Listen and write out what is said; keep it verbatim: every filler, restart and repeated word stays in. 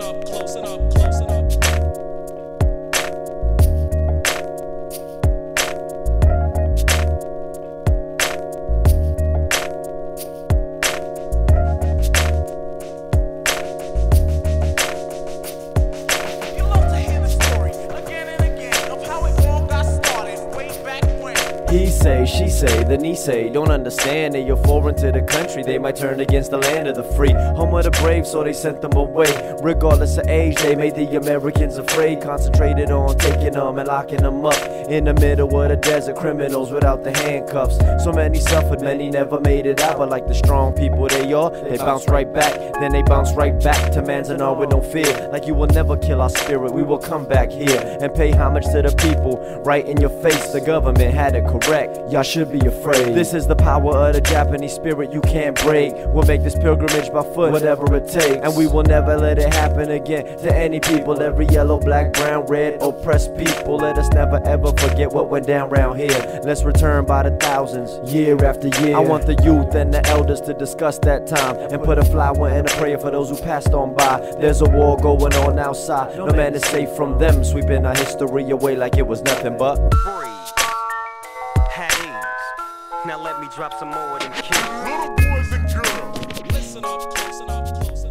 closing up, closing up, closing up. He say, she say, then he say, don't understand that you're foreign to the country. They might turn against the land of the free, home of the brave, so they sent them away. Regardless of age, they made the Americans afraid. Concentrated on taking them and locking them up in the middle of the desert, criminals without the handcuffs. So many suffered, many never made it out. But like the strong people they are, they bounce right back. Then they bounce right back to Manzanar with no fear. Like you will never kill our spirit, we will come back here and pay homage to the people right in your face. The government had it correct, y'all should be afraid. This is the power of the Japanese spirit you can't break. We'll make this pilgrimage by foot, whatever it takes. And we will never let it happen again to any people. Every yellow, black, brown, red, oppressed people. Let us never ever forget what went down round here. Let's return by the thousands, year after year. I want the youth and the elders to discuss that time and put a flower and a prayer for those who passed on by. There's a war going on outside, no man is safe from them, sweeping our history away like it was nothing but free. Had ease. Now let me drop some more of them keys. Little boys and girls, listen up, closing up, closing up.